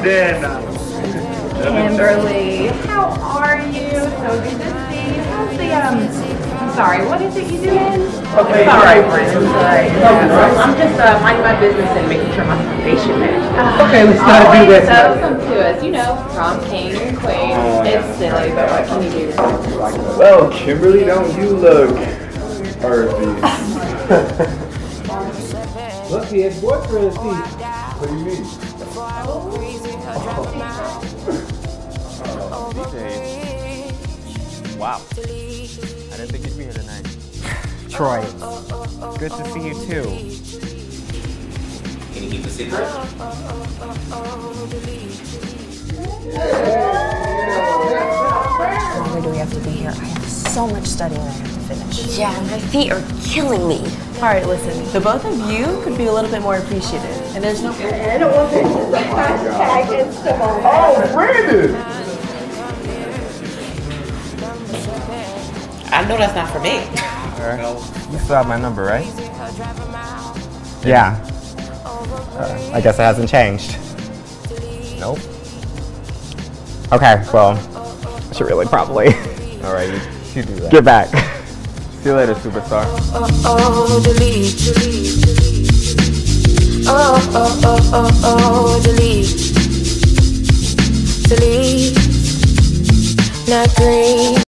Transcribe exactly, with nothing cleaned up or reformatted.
Then. Kimberly, how are you? So good to see you. How's the, um, I'm sorry, what is it you doing? Okay, sorry, Brianna. sorry. I'm just uh, minding my business and making sure my foundation matches. Okay, let's not do Always this. so come to us, you know, prom king and queen. It's silly, but what can you do? Well, Kimberly, don't you look earthy? Look, he has boyfriend seat. What do you mean? Wow. I didn't think you'd be here tonight. Troy, good to see you too. Can you keep a secret? How long do we have to be here? I have so much studying I have to finish. Yeah, my feet are killing me. All right, listen. The both of you could be a little bit more appreciative. And there's no... I don't want this to hashtag Instagram. Oh, Brandon! I know that's not for me. Alright. You still have my number, right? Yeah. Uh, I guess it hasn't changed. Nope. Okay, well, I should really probably. Alright, you, you do that. Get back. See you later, superstar. Oh, oh, delete, delete, delete. Oh, oh, oh, oh, oh, delete. Delete. Not green.